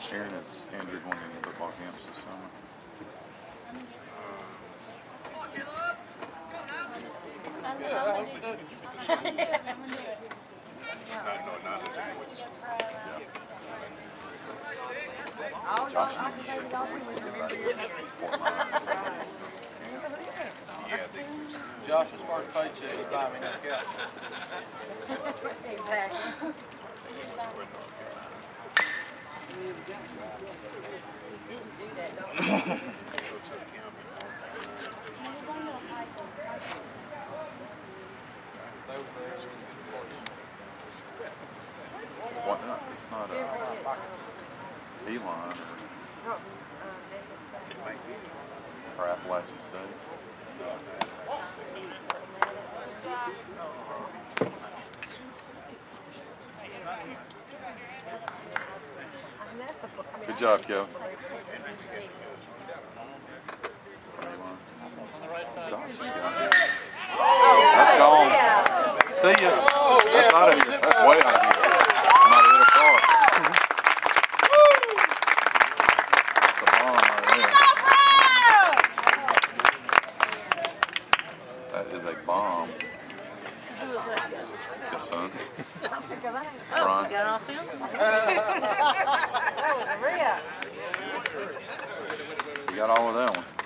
Aaron is Andrew going into football camps this summer. Josh, Josh's first paycheck, he buy me that couch. Exactly. Do that, don't you? What not? It's not Elon or Appalachian State. Good job, Joe. That's gone. See ya. That's out of here. That's way out of here. Might have hit a car. That's a bomb right there. That is a bomb. Who was that? Yes, son. Oh, you got it off film? That was a rip. You got all of that one.